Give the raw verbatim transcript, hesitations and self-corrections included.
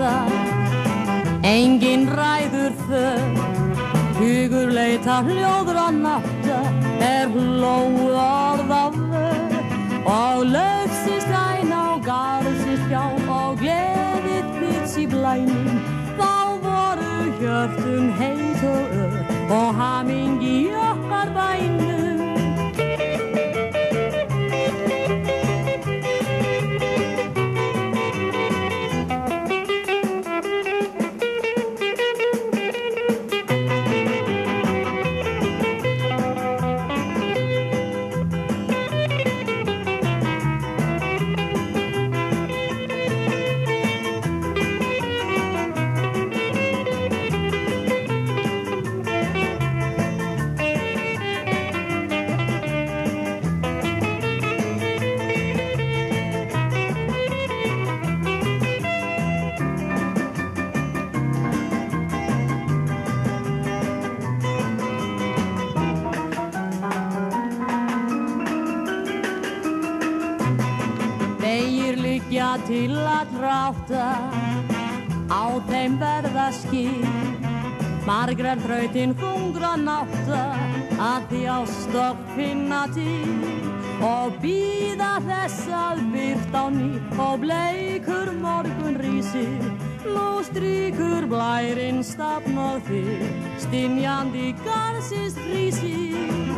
átta, enginn ræður þau, hugur leitar hljóður á nátta, er hlóu orð á vör, og laugsins græna og garðsins fjá, og gleðið bits í blænum, þá voru hjörtun heit og ör, og hamingi í okkar bænum. Til að dráta, á þeim verða skil, margrar þrautin þungra nátta, að þjást og finna til, og bíða þess að birt á ný, og bleikur morgun rísir, nú strýkur blærinn stafn og þig, stynjandi garðsins frísir.